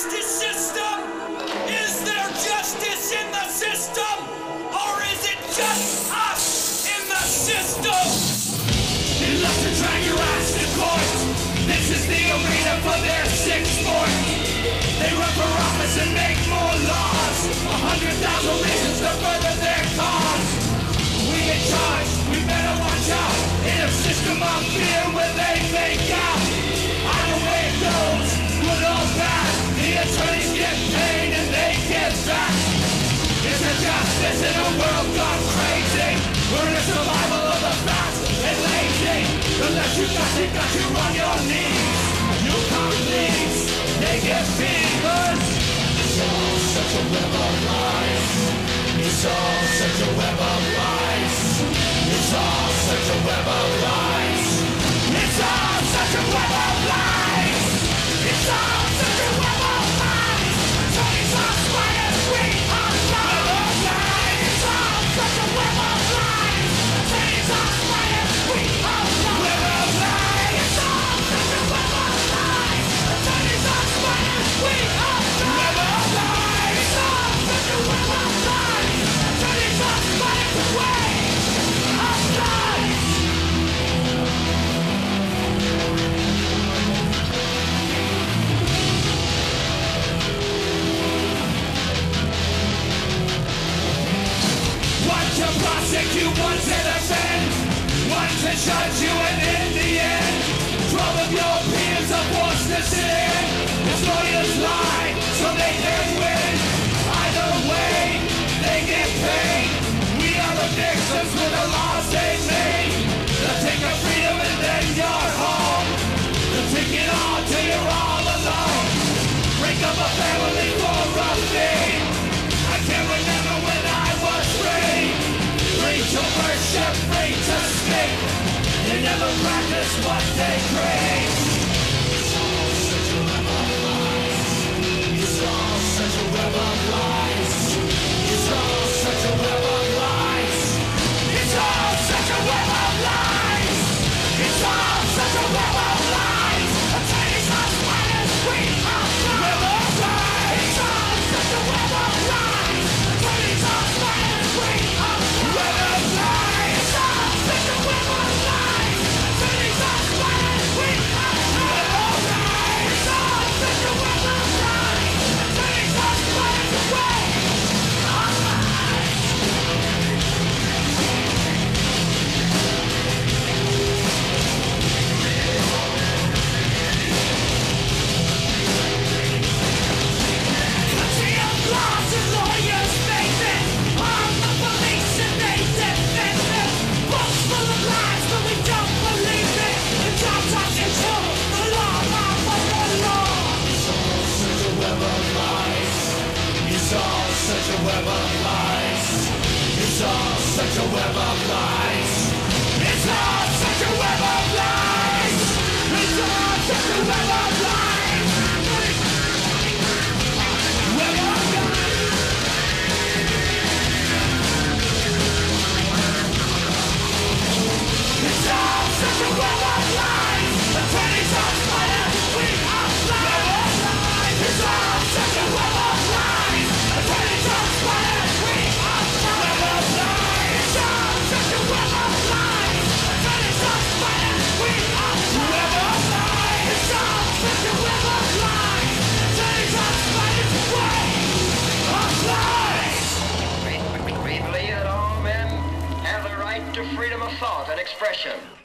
justice system? Is there justice in the system? Or is it just us in the system? You love to drag your ass to court. This is the arena for their sick sport. They run for office and make more laws. 100,000 reasons to further their cause. We in charge, we better watch out. In a system of fear where they make out. Either way it goes, good or bad. The attorneys get paid and they get back. Is there justice in a world gone crazy? We're in a survival of the fast and lazy. Unless you got you on your knees. You come leads, they get fevers. It's all such a web of lies. It's all such a web of lies. It's all such a web of lies. It's all such a web of lies. It's all such a web of lies. Tony's on spiders, we are web of lies. It's all such a web of lies. Tony's on spiders, we are web of lies. It's all such a web of lies. Tony's on spiders, we are web of lies. It's all such a web of lies. Tony's on spiders, way of lies. One to prosecute, one to defend, one to judge you, and in the end 12 of your peers are forced to sit in. His lawyers lie so they can win. Either way, they get paid. We are the victims with the laws they made. They'll take your freedom and then you're home. They'll take it all till you're all alone. Break up a family for a fee. I can't remember when I was free. Free to worship, free to speak. They never practice what they preach. It's all such a web of lies. It's all such a web of lies. It's all such a web of lies. It's all such a web of lies. It's all such a web of lies. Attorneys are spiders, we are web of lies. It's all such a web of lies. Attorneys are spiders, we are web of lies. It's all such a web of lies. Attorneys are spiders, we are web of lies. It's all such a web of lies. Attorneys are spiders, way of lies. Country of laws and lawyers face it. Arm the police and they defend it. Books full of lies but we don't believe it. The jobs are control, the law of the law. It's all such a web of lies. It's all such a web of lies. It's all such a web of lies. It's all such a web of lies. It's all such a web of lies. Web of lies. It's all such a web of lies. Attorneys are spiders, we are web of lies. It's all such a web of lies. Attorneys are spiders, we are web of lies. It's all such a web of lies. Attorneys are spiders, we are web of lies. It's all such a web of lies. Attorneys are spiders, way of lies. We believe that all men have the right to freedom of thought and expression.